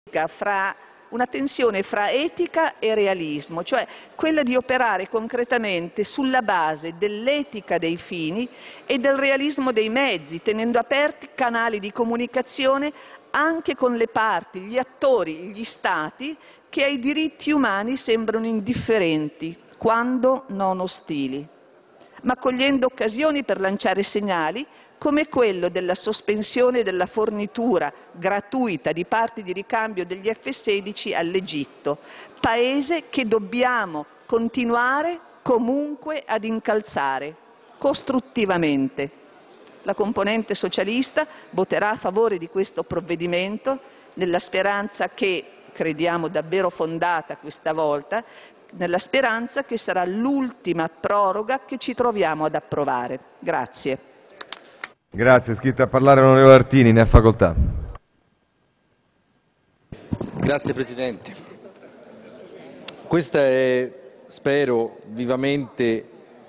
fra una tensione fra etica e realismo, cioè quella di operare concretamente sulla base dell'etica dei fini e del realismo dei mezzi, tenendo aperti canali di comunicazione anche con le parti, gli attori, gli stati che ai diritti umani sembrano indifferenti, quando non ostili, ma cogliendo occasioni per lanciare segnali come quello della sospensione della fornitura gratuita di parti di ricambio degli F-16 all'Egitto, paese che dobbiamo continuare comunque ad incalzare, costruttivamente. La componente socialista voterà a favore di questo provvedimento nella speranza che, crediamo davvero fondata questa volta, nella speranza che sarà l'ultima proroga che ci troviamo ad approvare. Grazie. Grazie, è iscritta a parlare l'onorevole Artini, ne ha facoltà. Grazie Presidente. Questa è, spero vivamente,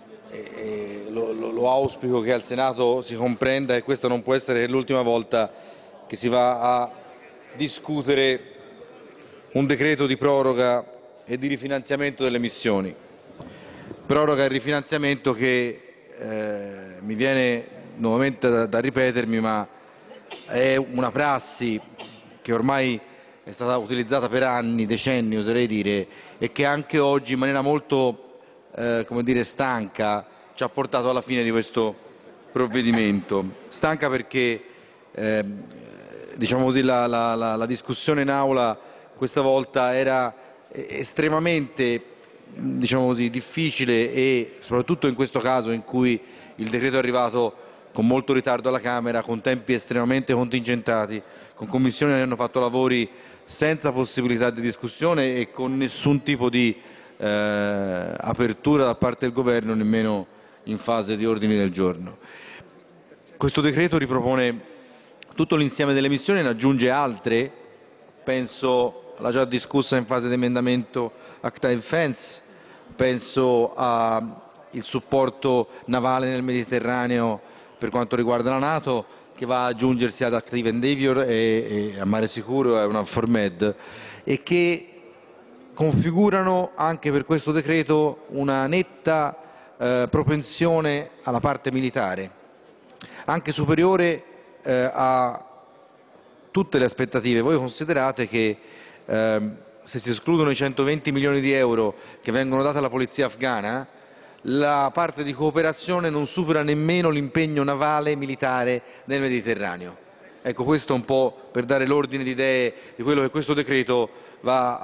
lo auspico che al Senato si comprenda, che questa non può essere l'ultima volta che si va a discutere un decreto di proroga e di rifinanziamento delle missioni. Proroga e rifinanziamento che mi viene nuovamente da ripetermi, ma è una prassi che ormai è stata utilizzata per anni, decenni oserei dire, e che anche oggi in maniera molto come dire, stanca ci ha portato alla fine di questo provvedimento. Stanca perché diciamo così, la discussione in aula questa volta era estremamente diciamo così, difficile e soprattutto in questo caso in cui il decreto è arrivato con molto ritardo alla Camera, con tempi estremamente contingentati, con commissioni che hanno fatto lavori senza possibilità di discussione e con nessun tipo di apertura da parte del Governo, nemmeno in fase di ordini del giorno. Questo decreto ripropone tutto l'insieme delle missioni e ne aggiunge altre, penso alla già discussa in fase di emendamento Active Defence, penso al supporto navale nel Mediterraneo per quanto riguarda la Nato, che va ad aggiungersi ad Active Endeavour e a Mare Sicuro e a EUNAVFOR Med, e che configurano anche per questo decreto una netta propensione alla parte militare, anche superiore a tutte le aspettative. Voi considerate che se si escludono i 120 milioni di euro che vengono dati alla polizia afghana, la parte di cooperazione non supera nemmeno l'impegno navale militare nel Mediterraneo. Ecco, questo un po' per dare l'ordine di idee di quello che questo decreto va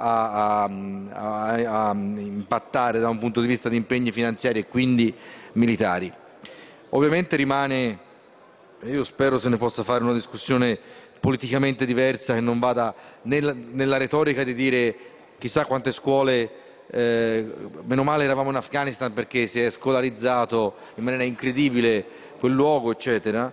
a impattare da un punto di vista di impegni finanziari e quindi militari. Ovviamente rimane, e io spero se ne possa fare una discussione politicamente diversa che non vada nella retorica di dire chissà quante scuole, meno male eravamo in Afghanistan perché si è scolarizzato in maniera incredibile quel luogo, eccetera,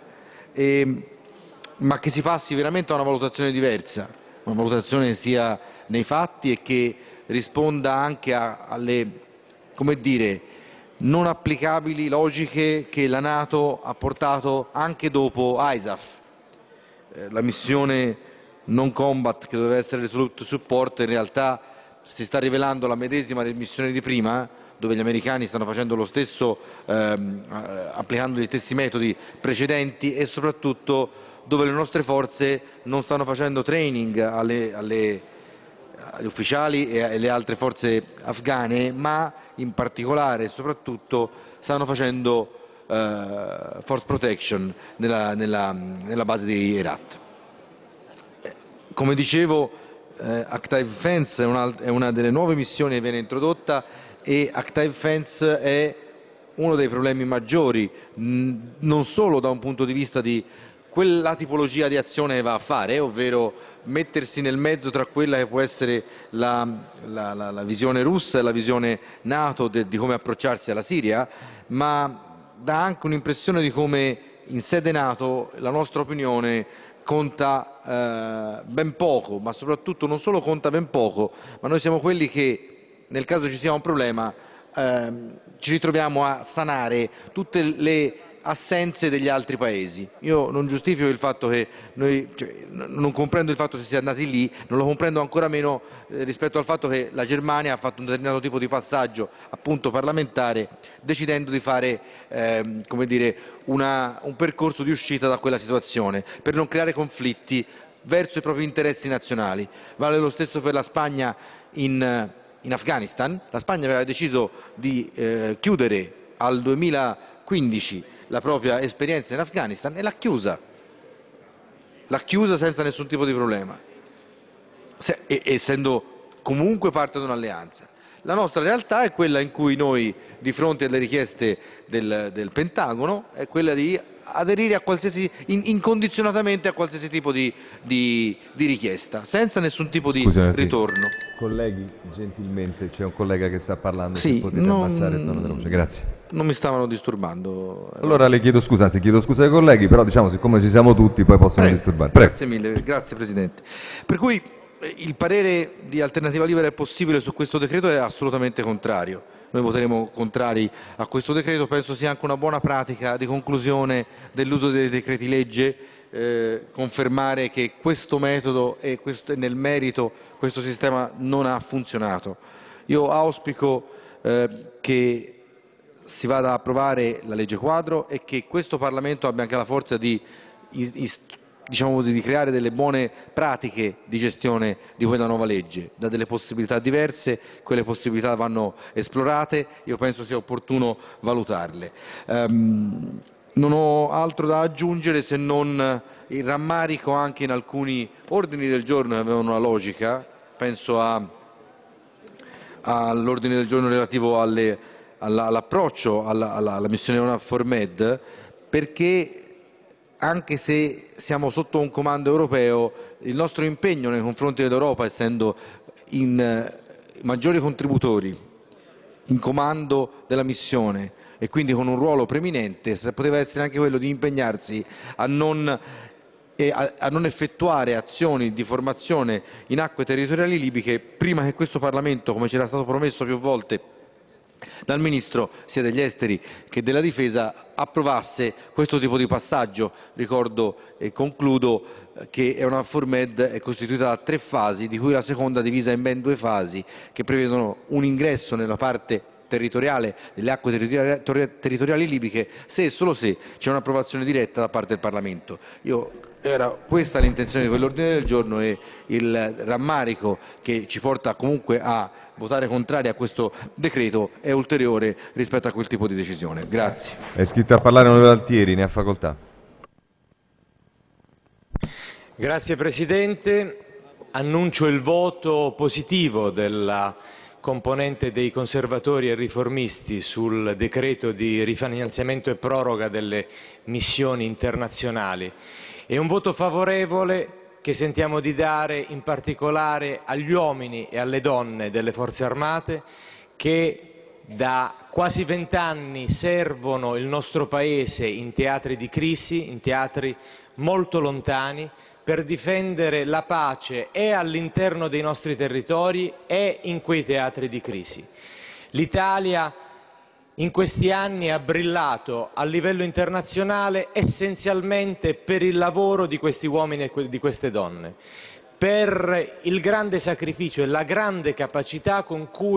ma che si passi veramente a una valutazione diversa, una valutazione che sia nei fatti e che risponda anche alle, come dire, non applicabili logiche che la Nato ha portato anche dopo ISAF. La missione non combat che doveva essere resolute support in realtà si sta rivelando la medesima missione di prima, dove gli americani stanno facendo lo stesso, applicando gli stessi metodi precedenti e soprattutto dove le nostre forze non stanno facendo training agli ufficiali e alle altre forze afghane, ma in particolare e soprattutto stanno facendo force protection nella base di Herat. Come dicevo, Active Defence è una delle nuove missioni che viene introdotta e Active Defence è uno dei problemi maggiori, non solo da un punto di vista di quella tipologia di azione che va a fare, ovvero mettersi nel mezzo tra quella che può essere la visione russa e la visione NATO di come approcciarsi alla Siria, ma dà anche un'impressione di come in sede NATO la nostra opinione conta ben poco, ma soprattutto non solo conta ben poco, ma noi siamo quelli che nel caso ci sia un problema ci ritroviamo a sanare tutte le assenze degli altri paesi. Io non giustifico il fatto che noi, non comprendo il fatto che si sia andati lì, non lo comprendo ancora meno rispetto al fatto che la Germania ha fatto un determinato tipo di passaggio appunto parlamentare decidendo di fare come dire, un percorso di uscita da quella situazione per non creare conflitti verso i propri interessi nazionali. Vale lo stesso per la Spagna in Afghanistan. La Spagna aveva deciso di chiudere al 2015 la propria esperienza in Afghanistan e l'ha chiusa senza nessun tipo di problema, essendo comunque parte di un'alleanza. La nostra realtà è quella in cui noi, di fronte alle richieste del Pentagono, è quella di aderire incondizionatamente a qualsiasi tipo di richiesta, senza nessun tipo di ritorno. Colleghi, gentilmente, c'è un collega che sta parlando, Sì, se potete abbassare il tono della voce, grazie. Non mi stavano disturbando. Allora le chiedo scusa, anzi chiedo scusa ai colleghi, però diciamo siccome ci siamo tutti poi possono disturbare. Prego. Grazie mille, grazie Presidente. Per cui il parere di Alternativa Libera è possibile su questo decreto è assolutamente contrario. Noi voteremo contrari a questo decreto, penso sia anche una buona pratica di conclusione dell'uso dei decreti legge, confermare che questo metodo e nel merito questo sistema non ha funzionato. Io auspico che si vada ad approvare la legge quadro e che questo Parlamento abbia anche la forza di creare delle buone pratiche di gestione di quella nuova legge, dà delle possibilità diverse, quelle possibilità vanno esplorate, io penso sia opportuno valutarle. Non ho altro da aggiungere se non il rammarico anche in alcuni ordini del giorno che avevano una logica, penso all'ordine del giorno relativo all'approccio alla missione EUNAVFOR Med, perché anche se siamo sotto un comando europeo, il nostro impegno nei confronti dell'Europa, essendo maggiori contributori in comando della missione e quindi con un ruolo preminente, poteva essere anche quello di impegnarsi a non effettuare azioni di formazione in acque territoriali libiche prima che questo Parlamento, come ci era stato promesso più volte dal Ministro sia degli Esteri che della Difesa, approvasse questo tipo di passaggio. Ricordo e concludo che EUNAVFOR Med è costituita da 3 fasi, di cui la seconda divisa in ben 2 fasi, che prevedono un ingresso nella parte territoriale delle acque territoriali libiche se e solo se c'è un'approvazione diretta da parte del Parlamento. Era questa l'intenzione di quell'ordine del giorno e il rammarico che ci porta comunque a votare contrari a questo decreto è ulteriore rispetto a quel tipo di decisione. Grazie. È iscritto a parlare l'onorevole Altieri, ne ha facoltà. Grazie Presidente, annuncio il voto positivo della componente dei conservatori e riformisti sul decreto di rifinanziamento e proroga delle missioni internazionali e un voto favorevole che sentiamo di dare in particolare agli uomini e alle donne delle Forze Armate che da quasi 20 anni servono il nostro Paese in teatri di crisi, in teatri molto lontani, per difendere la pace e all'interno dei nostri territori e in quei teatri di crisi. L'Italia in questi anni ha brillato a livello internazionale essenzialmente per il lavoro di questi uomini e di queste donne, per il grande sacrificio e la grande capacità con cui